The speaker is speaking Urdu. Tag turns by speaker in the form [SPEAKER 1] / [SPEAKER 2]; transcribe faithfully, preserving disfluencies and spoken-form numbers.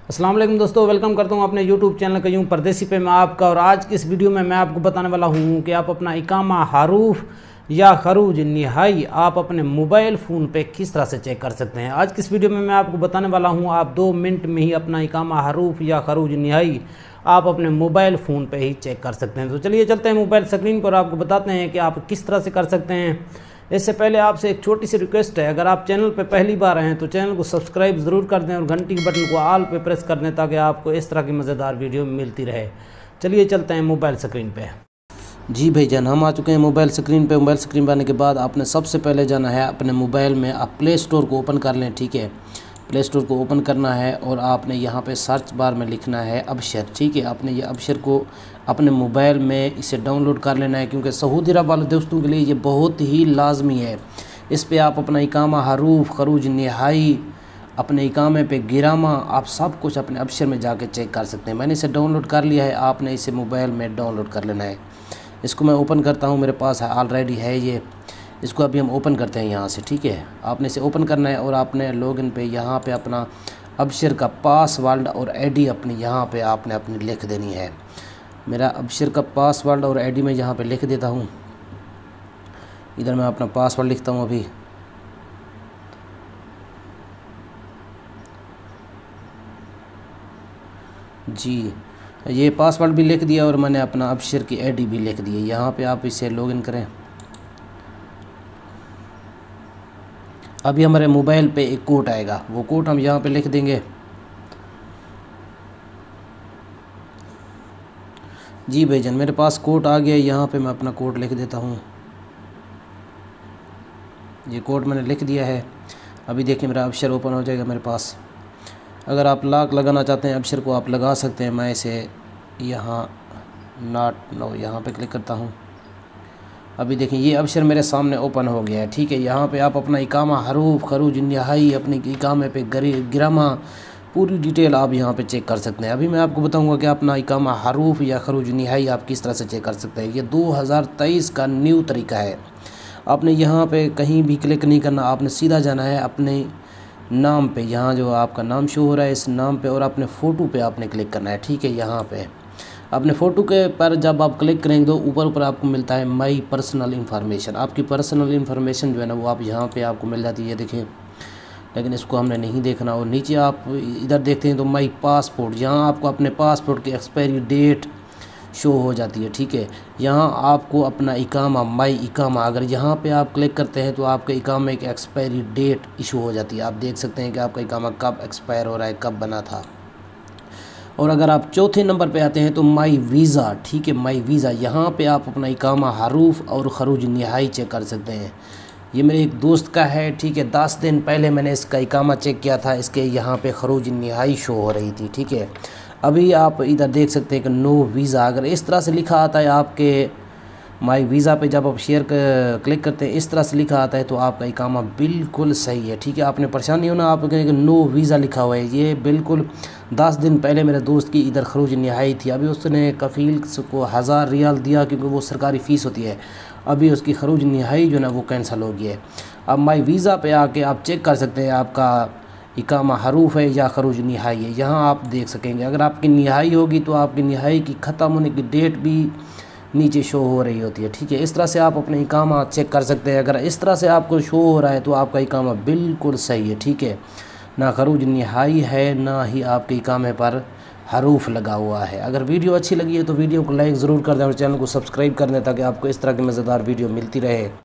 [SPEAKER 1] السلام علیکم دوستو، ویلکم کرتا ہوں اپنے یوٹیوب چینل قیوم پردیسی پہ میں آپ کا۔ اور آج کی اس ویڈیو میں میں آپ کو بتانے والا ہوں کہ آپ اپنا اقامہ حروف یا خروج نہائی آپ اپنے موبائل فون پہ کس طرح سے چیک کر سکتے ہیں۔ آج کی اس ویڈیو میں میں آپ کو بتانے والا ہوں آپ دو منٹ میں ہی اپنا اقامہ حروف یا خروج نہائی آپ اپنے موبائل فون پہ ہی چیک کر سکتے ہیں۔ تو چلیے چلتے ہیں موبائل اسکرین پر، آپ کو بتاتے ہیں کہ آپ کس طرح سے کر سکتے ہیں۔ اس سے پہلے آپ سے ایک چھوٹی سی ریکویسٹ ہے، اگر آپ چینل پہ پہلی بار ہیں تو چینل کو سبسکرائب ضرور کر دیں اور گھنٹی کے بٹن کو آل پہ پریس کر دیں تاکہ آپ کو اس طرح کی مزیدار ویڈیو ملتی رہے۔ چلیے چلتے ہیں موبائل اسکرین پہ۔
[SPEAKER 2] جی بھائی جان، ہم آ چکے ہیں موبائل اسکرین پہ۔ موبائل اسکرین پہ آنے کے بعد آپ نے سب سے پہلے جانا ہے اپنے موبائل میں، آپ پلے اسٹور کو اوپن کر لیں، ٹھیک ہے۔ پلے اسٹور کو اوپن کرنا ہے اور آپ نے یہاں پہ سرچ بار میں لکھنا ہے ابشر، ٹھیک ہے۔ آپ نے یہ ابشر کو اپنے موبائل میں اسے ڈاؤن لوڈ کر لینا ہے، کیونکہ سعودی عرب والے دوستوں کے لیے یہ بہت ہی لازمی ہے۔ اس پہ آپ اپنا اقامہ حروف، خروج نہائی، اپنے اقامے پہ گرامہ، آپ سب کچھ اپنے ابشر میں جا کے چیک کر سکتے ہیں۔ میں نے اسے ڈاؤن لوڈ کر لیا ہے، آپ نے اسے موبائل میں ڈاؤن لوڈ کر لینا ہے۔ اس کو میں اوپن کرتا ہوں، میرے پاس ہے آلریڈی ہے یہ۔ اس کو ابھی ہم اوپن کرتے ہیں یہاں سے، ٹھیک ہے۔ آپ نے اسے اوپن کرنا ہے اور آپ نے لاگ ان پہ یہاں پہ اپنا ابشر کا پاس ورڈ اور آئی ڈی اپنی یہاں پہ آپ نے اپنی لکھ دینی ہے۔ میرا ابشر کا پاس ورڈ اور آئی ڈی میں یہاں پہ لکھ دیتا ہوں۔ ادھر میں اپنا پاس ورڈ لکھتا ہوں ابھی۔ جی یہ پاس ورڈ بھی لکھ دیا اور میں نے اپنا ابشر کی آئی ڈی بھی لکھ دی ہے۔ یہاں پہ آپ اسے لاگ ان کریں۔ ابھی ہمارے موبائل پہ ایک کوڈ آئے گا، وہ کوڈ ہم یہاں پہ لکھ دیں گے۔ جی بھائی جان، میرے پاس کوڈ آ گیا، یہاں پہ میں اپنا کوڈ لکھ دیتا ہوں۔ یہ کوڈ میں نے لکھ دیا ہے۔ ابھی دیکھیں میرا ابشر اوپن ہو جائے گا میرے پاس۔ اگر آپ لاک لگانا چاہتے ہیں ابشر کو آپ لگا سکتے ہیں۔ میں اسے یہاں ناٹ نو یہاں پہ کلک کرتا ہوں۔ ابھی دیکھیں یہ ابشر میرے سامنے اوپن ہو گیا ہے، ٹھیک ہے۔ یہاں پہ آپ اپنا اقامہ حروف، خروج نہائی، اپنے اقامے پہ گرامہ، پوری ڈیٹیل آپ یہاں پہ چیک کر سکتے ہیں۔ ابھی میں آپ کو بتاؤں گا کہ اپنا اقامہ حروف یا خروج نہائی آپ کس طرح سے چیک کر سکتے ہیں۔ یہ دو ہزار تیئیس کا نیو طریقہ ہے۔ آپ نے یہاں پہ کہیں بھی کلک نہیں کرنا، آپ نے سیدھا جانا ہے اپنے نام پہ، یہاں جو آپ کا نام شو ہو رہا ہے اس نام پہ، اور اپنے فوٹو پہ آپ نے کلک کرنا ہے، ٹھیک ہے۔ یہاں پہ اپنے فوٹو کے پر جب آپ کلک کریں گے تو اوپر اوپر آپ کو ملتا ہے مائی پرسنل انفارمیشن۔ آپ کی پرسنل انفارمیشن جو ہے نا وہ آپ یہاں پہ آپ کو مل جاتی ہے، دیکھیں، لیکن اس کو ہم نے نہیں دیکھنا۔ اور نیچے آپ ادھر دیکھتے ہیں تو مائی پاسپورٹ، یہاں آپ کو اپنے پاسپورٹ کی ایکسپائری ڈیٹ شو ہو جاتی ہے، ٹھیک ہے۔ یہاں آپ کو اپنا اقامہ، مائی اقامہ، اگر یہاں پہ آپ کلک کرتے ہیں تو آپ کے اقامے کی ایکسپائری ڈیٹ ایشو ہو جاتی ہے۔ آپ دیکھ سکتے ہیں کہ آپ کا اقامہ کب ایکسپائر ہو رہا ہے، کب بنا تھا۔ اور اگر آپ چوتھے نمبر پہ آتے ہیں تو مائی ویزا، ٹھیک ہے، مائی ویزا، یہاں پہ آپ اپنا اقامہ حروف اور خروج نہائی چیک کر سکتے ہیں۔ یہ میرے ایک دوست کا ہے، ٹھیک ہے۔ دس دن پہلے میں نے اس کا اقامہ چیک کیا تھا، اس کے یہاں پہ خروج نہائی شو ہو رہی تھی، ٹھیک ہے۔ ابھی آپ ادھر دیکھ سکتے ہیں کہ نو ویزا، اگر اس طرح سے لکھا آتا ہے آپ کے مائی ویزا پہ، جب آپ شیئر کلک کرتے ہیں اس طرح سے لکھا آتا ہے تو آپ کا اقامہ بالکل صحیح ہے، ٹھیک ہے۔ آپ نے پریشانی ہونا، آپ کہیں کہ نو ویزا لکھا ہوا ہے، یہ بالکل دس دن پہلے میرے دوست کی ادھر خروج نہائی تھی۔ ابھی اس نے کفیل کو ہزار ریال دیا کیونکہ وہ سرکاری فیس ہوتی ہے، ابھی اس کی خروج نہائی جو ہے نا وہ کینسل ہو گئی ہے۔ اب مائی ویزا پہ آ کے آپ چیک کر سکتے ہیں آپ کا اقامہ حروف ہے یا خروج نہائی ہے۔ یہاں آپ دیکھ سکیں گے، اگر آپ کی نہائی ہوگی تو آپ کی نہائی کی ختم ہونے کی ڈیٹ بھی نیچے شو ہو رہی ہوتی ہے، ٹھیک ہے۔ اس طرح سے آپ اپنے اقامہ چیک کر سکتے ہیں۔ اگر اس طرح سے آپ کو شو ہو رہا ہے تو آپ کا اقامہ بالکل صحیح ہے، ٹھیک ہے۔ نہ خروج نہائی ہے، نہ ہی آپ کے اقامے پر حروف لگا ہوا ہے۔ اگر ویڈیو اچھی لگی ہے تو ویڈیو کو لائک ضرور کر دیں اور چینل کو سبسکرائب کر دیں تاکہ آپ کو اس طرح کی مزیدار ویڈیو ملتی رہے۔